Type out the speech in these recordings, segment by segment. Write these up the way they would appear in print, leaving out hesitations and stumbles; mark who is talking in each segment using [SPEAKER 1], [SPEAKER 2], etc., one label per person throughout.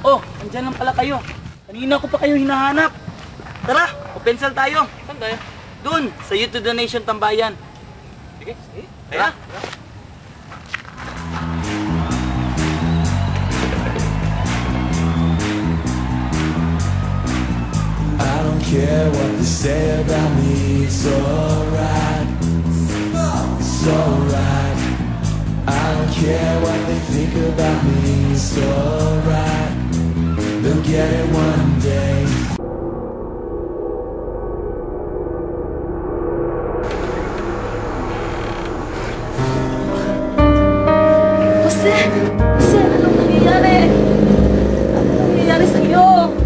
[SPEAKER 1] Oh, andyan lang pala kayo. Kanina ko pa kayo hinahanap. Tara, o-pencil tayo.
[SPEAKER 2] Saan tayo?
[SPEAKER 1] Doon, sa Youth to the Nation Tambayan.
[SPEAKER 2] Sige, sige.
[SPEAKER 1] Tara.
[SPEAKER 3] I don't care what they say about me, it's alright, it's alright. I don't care what they think about me, it's alright. They'll get it one day.
[SPEAKER 4] Jose! Jose, anong nangyayari? Anong nangyayari sa'yo?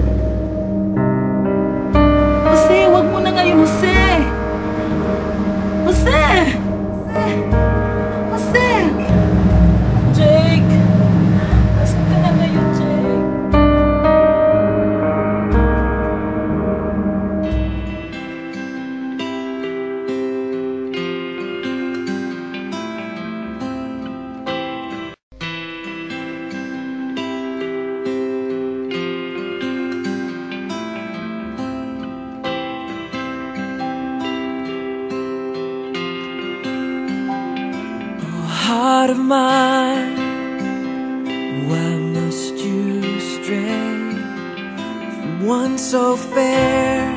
[SPEAKER 4] Jose, wag mo na ngayon, Jose! Jose! Jose!
[SPEAKER 1] Jake!
[SPEAKER 4] Nasaan ka na ngayon, Jake?
[SPEAKER 3] Heart of mine, why must you stray from one so fair?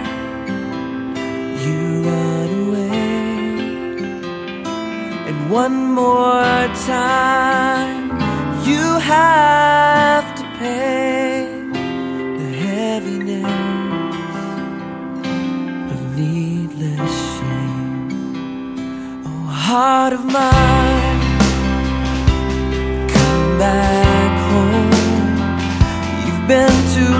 [SPEAKER 3] You run away, and one more time you have to pay the heaviness of needless shame. Oh, heart of mine, back home. You've been too